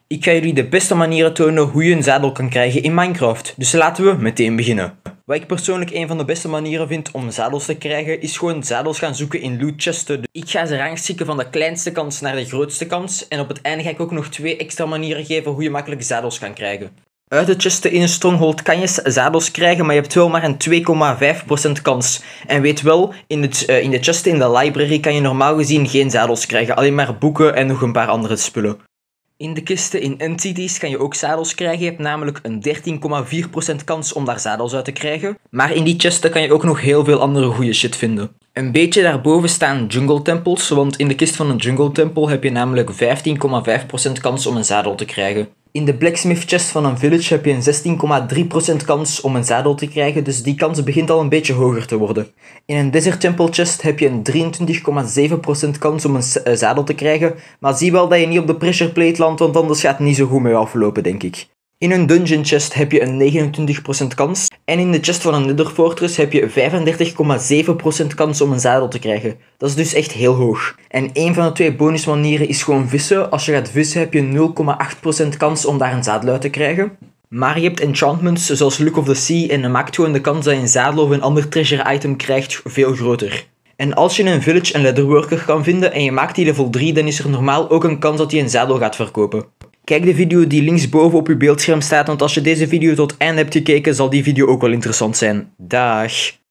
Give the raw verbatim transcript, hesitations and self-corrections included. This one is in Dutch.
Ik ga jullie de beste manieren tonen hoe je een zadel kan krijgen in Minecraft. Dus laten we meteen beginnen. Wat ik persoonlijk een van de beste manieren vind om zadels te krijgen, is gewoon zadels gaan zoeken in loot chesten. Ik ga ze rangschikken van de kleinste kans naar de grootste kans. En op het einde ga ik ook nog twee extra manieren geven hoe je makkelijk zadels kan krijgen. Uit de chesten in een stronghold kan je zadels krijgen, maar je hebt wel maar een twee komma vijf procent kans. En weet wel, in, het, uh, in de chesten in de library kan je normaal gezien geen zadels krijgen, alleen maar boeken en nog een paar andere spullen. In de kisten in N T D's kan je ook zadels krijgen, je hebt namelijk een dertien komma vier procent kans om daar zadels uit te krijgen. Maar in die chesten kan je ook nog heel veel andere goede shit vinden. Een beetje daarboven staan jungle tempels, want in de kist van een jungle tempel heb je namelijk vijftien komma vijf procent kans om een zadel te krijgen. In de blacksmith chest van een village heb je een zestien komma drie procent kans om een zadel te krijgen, dus die kans begint al een beetje hoger te worden. In een desert temple chest heb je een drieëntwintig komma zeven procent kans om een zadel te krijgen, maar zie wel dat je niet op de pressure plate landt, want anders gaat het niet zo goed mee aflopen, denk ik. In een dungeon chest heb je een negenentwintig procent kans. En in de chest van een nether fortress heb je vijfendertig komma zeven procent kans om een zadel te krijgen. Dat is dus echt heel hoog. En een van de twee bonusmanieren is gewoon vissen. Als je gaat vissen heb je nul komma acht procent kans om daar een zadel uit te krijgen. Maar je hebt enchantments zoals Look of the Sea en dat maakt gewoon de kans dat je een zadel of een ander treasure item krijgt veel groter. En als je in een village een leatherworker kan vinden en je maakt die level drie, dan is er normaal ook een kans dat hij een zadel gaat verkopen. Kijk de video die linksboven op je beeldscherm staat, want als je deze video tot het einde hebt gekeken, zal die video ook wel interessant zijn. Dag!